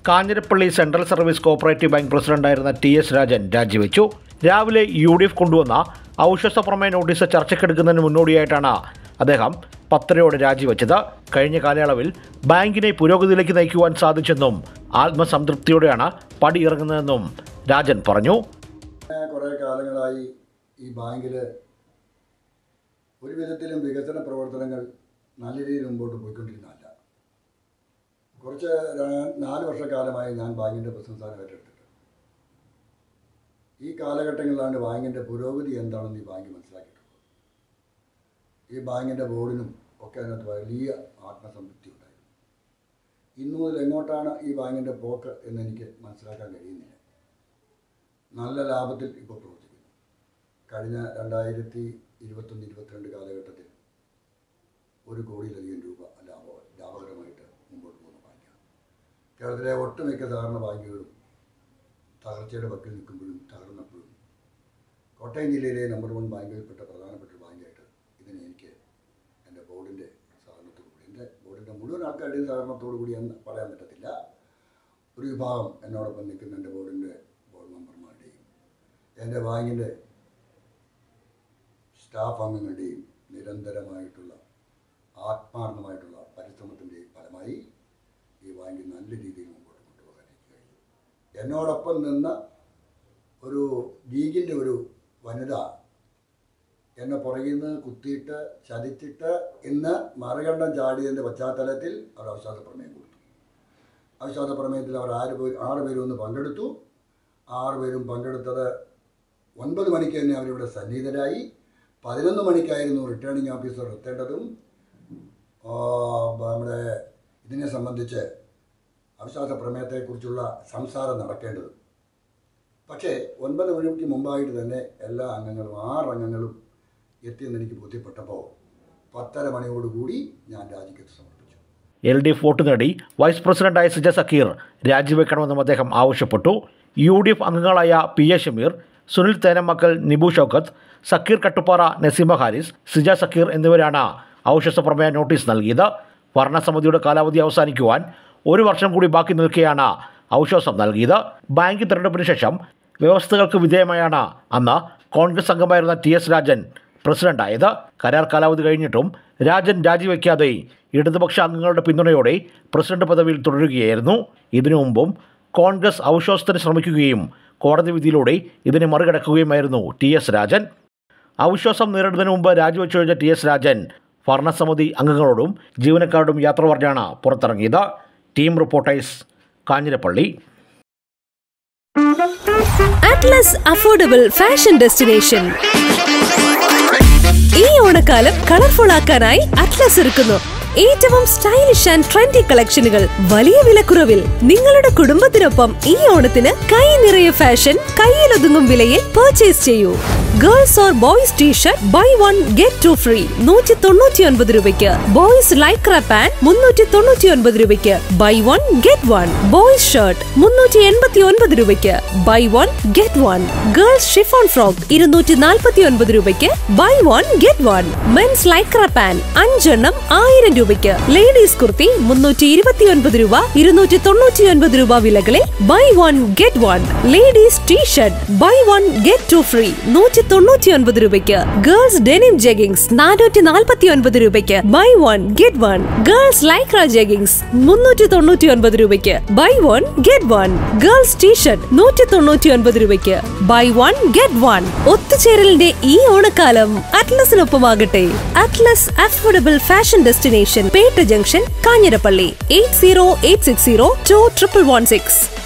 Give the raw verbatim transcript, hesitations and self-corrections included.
Kanjirappally central service cooperative bank പ്രസിഡന്റായിരുന്ന T S Rajan രാജിവെച്ചു. രാവിലെ യു ഡി എഫ് കൊണ്ടുവന്ന അവിശ്വാസ പ്രമേയ നോട്ടീസ് ചർച്ചയ്ക്കെടുക്കുന്നതിന് മുന്നോടിയായിട്ടാണ് അദ്ദേഹം പത്തരയോടെ രാജിവെച്ചത്. കഴിഞ്ഞ കാലയളവിൽ ബാങ്കിനെ പുരോഗതിയിലേക്ക് നയിക്കുവാൻ സാധിച്ചെന്നും ആത്മസംതൃപ്തിയോടെയാണ് പടിയിറങ്ങുന്നതെന്നും രാജൻ പറഞ്ഞു. കുറേ കാലങ്ങളായി ഈ ബാങ്കിൽ ഒരു വിധത്തിലും വികസന പ്രവർത്തനങ്ങൾ നല്ല രീതിയിൽ മുമ്പോട്ട് പോയിക്കൊണ്ടിരുന്നതല്ല. കുറച്ച് നാല് വർഷക്കാലമായി ഞാൻ ബാങ്കിൻ്റെ പ്രസിഡന്റ് സ്ഥാനം ഏറ്റെടുത്തിട്ട് ഈ കാലഘട്ടങ്ങളിലാണ് ബാങ്കിൻ്റെ പുരോഗതി എന്താണെന്ന് ഈ ബാങ്ക് മനസ്സിലാക്കിയിട്ടുള്ളത്. ഈ ബാങ്കിൻ്റെ ബോർഡിനും ഒക്കെ അതിനകത്ത് വലിയ ആത്മസംതൃപ്തി ഉണ്ടായിരുന്നു. ഇന്നു മുതൽ എങ്ങോട്ടാണ് ഈ ബാങ്കിൻ്റെ പോക്ക് എന്നെനിക്ക് മനസ്സിലാക്കാൻ കഴിയുന്നില്ല. നല്ല ലാഭത്തിൽ ഇപ്പോൾ പ്രവർത്തിക്കുന്നു. കഴിഞ്ഞ രണ്ടായിരത്തി ഇരുപത്തൊന്ന് ഇരുപത്തിരണ്ട് കാലഘട്ടത്തിൽ ഒരു കോടിയിലധികം രൂപ ലാഭ ലാഭകരമായിട്ട് മുമ്പോട്ട് പോകുന്ന ബാങ്കാണ്. കേരളത്തിലെ ഒട്ടുമിക്ക സഹകരണ ബാങ്കുകളും തകർച്ചയുടെ വക്കിൽ നിൽക്കുമ്പോഴും തകർന്നപ്പോഴും കോട്ടയം ജില്ലയിലെ നമ്പർ വൺ ബാങ്കുകളിൽപ്പെട്ട പ്രധാനപ്പെട്ട ബാങ്കായിട്ട് ഇതിനെ എനിക്ക് എൻ്റെ ബോർഡിൻ്റെ സഹകരണത്തോടു കൂടി, എൻ്റെ ബോർഡിൻ്റെ മുഴുവൻ ആൾക്കാരുടെയും സഹകരണത്തോടു കൂടി എന്ന് പറയാൻ പറ്റത്തില്ല, ഒരു വിഭാഗം എന്നോടൊപ്പം നിൽക്കുന്ന എൻ്റെ ബോർഡിൻ്റെ ബോർഡ് മെമ്പർമാരുടെയും എൻ്റെ ബാങ്കിൻ്റെ സ്റ്റാഫ് അംഗങ്ങളുടെയും നിരന്തരമായിട്ടുള്ള ആത്മാർത്ഥമായിട്ടുള്ള പരിശ്രമത്തിൻ്റെയും ഫലമായി ഈ ബാങ്ക് നല്ല രീതിയിൽ മുമ്പോട്ട് കൊണ്ടുപോകാൻ എനിക്ക് കഴിഞ്ഞു. എന്നോടൊപ്പം നിന്ന ഒരു ലീഗിൻ്റെ ഒരു വനിത എന്നെ പുറകിൽ നിന്ന് കുത്തിയിട്ട് ചതിച്ചിട്ട് ഇന്ന് മറുകണ്ഠം ചാടിയതിൻ്റെ പശ്ചാത്തലത്തിൽ അവർ അവിശ്വാസ പ്രമേയം കൊടുത്തു. അവിശ്വാസ പ്രമേയത്തിൽ അവർ ആറ് പേര് ആറ് പേരും ഒന്ന് പങ്കെടുത്തു. ആറ് പേരും പങ്കെടുത്തത് ഒൻപത് മണിക്ക് തന്നെ അവരിവിടെ സന്നിഹിതരായി. പതിനൊന്ന് മണിക്കായിരുന്നു റിട്ടേണിംഗ് ഓഫീസർ എത്തേണ്ടതും നമ്മുടെ ഇതിനെ സംബന്ധിച്ച് അവിശ്വാസ പ്രമേയത്തെക്കുറിച്ചുള്ള സംസാരം നടക്കേണ്ടതും. പക്ഷേ ഒൻപത് മണിക്ക് മുമ്പായിട്ട് തന്നെ എല്ലാ അംഗങ്ങളും ആറ് അംഗങ്ങളും എത്തിയെന്ന് എനിക്ക് ബോധ്യപ്പെട്ടപ്പോൾ പത്തര മണിയോടുകൂടി ഞാൻ രാജിക്കത്ത് സമർപ്പിച്ചു. എൽ ഡി എഫ് വോട്ട് നേടി വൈസ് പ്രസിഡന്റായ സിജ സക്കീർ രാജിവെക്കണമെന്നും അദ്ദേഹം ആവശ്യപ്പെട്ടു. യു ഡി എഫ് അംഗങ്ങളായ പി എ ഷമീർ, സുനിൽ തേനമക്കൽ, നിബു ഷൗക്കത്ത്, സക്കീർ കട്ടുപ്പാറ, നസീമ ഹാരിസ്, സിജ സക്കീർ എന്നിവരാണ് അവിശ്വാസ പ്രമേയ നോട്ടീസ് നൽകിയത്. ഭരണസമിതിയുടെ കാലാവധി അവസാനിക്കുവാൻ ഒരു വർഷം കൂടി ബാക്കി നിൽക്കെയാണ് അവിശ്വാസം നൽകിയത്. ബാങ്ക് തെരഞ്ഞെടുപ്പിന് ശേഷം വ്യവസ്ഥകൾക്ക് വിധേയമായാണ് അന്ന് കോൺഗ്രസ് അംഗമായിരുന്ന ടി എസ് രാജൻ പ്രസിഡന്റായത്. കരാർ കാലാവധി കഴിഞ്ഞിട്ടും രാജൻ രാജിവെക്കാതെ ഇടതുപക്ഷ അംഗങ്ങളുടെ പിന്തുണയോടെ പ്രസിഡന്റ് പദവിയിൽ തുടരുകയായിരുന്നു. ഇതിനു മുമ്പും കോൺഗ്രസ് അവിശ്വാസത്തിന് ശ്രമിക്കുകയും കോടതി വിധിയിലൂടെ ഇതിനെ മറികടക്കുകയുമായിരുന്നു ടി എസ് രാജൻ. അവിശ്വാസം നേരിടുന്നതിന് മുമ്പ് രാജിവെച്ചു കഴിഞ്ഞ ടി എസ് രാജൻ ഭരണസമിതി അംഗങ്ങളോടും ജീവനക്കാരോടും യാത്ര പറഞ്ഞാണ് പുറത്തിറങ്ങിയത്. Team reporters, Kanjirappally. Atlas affordable fashion destination. ഈ ഓണക്കാലം കളർഫുൾ ആക്കാനായി അറ്റ്ലസ് ഒരുക്കുന്നു ഏറ്റവും സ്റ്റൈലിഷ് ആൻഡ് ട്രെൻഡി കളക്ഷനുകൾ വലിയ വിലക്കുറവിൽ. നിങ്ങളുടെ കുടുംബത്തിനൊപ്പം ഈ ഓണത്തിന് കൈ നിറയെ ഫാഷൻ കയ്യിലൊതുങ്ങും വിലയിൽ പർച്ചേസ് ചെയ്യൂ. Girls or boys t shirt buy one get two free നൂറ്റി തൊണ്ണൂറ്റി ഒൻപത് രൂപയ്ക്ക്. ബോയ്സ് ലൈക്ര പാന്റ് മുന്നൂറ്റി തൊണ്ണൂറ്റി ഒൻപത് രൂപയ്ക്ക് buy one get one. Boys shirt മുന്നൂറ്റി എൺപത്തി ഒൻപത് രൂപയ്ക്ക് buy one get one. Girls chiffon frock ഇരുന്നൂറ്റി നാൽപ്പത്തി ഒൻപത് രൂപയ്ക്ക് buy one get one. Men's Lycra pant അഞ്ചെണ്ണം ആയിരം രൂപയ്ക്ക്. ലേഡീസ് കുർത്തി മുന്നൂറ്റി ഇരുപത്തി ഒൻപത് രൂപ ഇരുന്നൂറ്റി തൊണ്ണൂറ്റി ഒൻപത് രൂപ വിലകളിൽ buy one get one. Ladies t shirt buy one get two free നൂറ്റി തൊണ്ണൂറ്റി ഒൻപത് രൂപയ്ക്ക്. ഗേൾസ് ഡെനിം ജെഗിങ്സ് നാനൂറ്റി നാൽപ്പത്തി ഒൻപത് രൂപയ്ക്ക് buy one get one. Girls Lycra jeggings മുന്നൂറ്റി തൊണ്ണൂറ്റി ഒൻപത് രൂപയ്ക്ക് buy one get one. Girls t shirt നൂറ്റി തൊണ്ണൂറ്റി ഒൻപത് രൂപയ്ക്ക് ബൈ വൺ ഗെറ്റ് വൺ. ഒത്തുചേരലിന്റെ ഈ ഓണക്കാലം അറ്റ്ലസിനൊപ്പമാകട്ടെ. Atlas affordable fashion destination, Petta junction, Kanjirappally. Eight zero eight six zero two triple one six.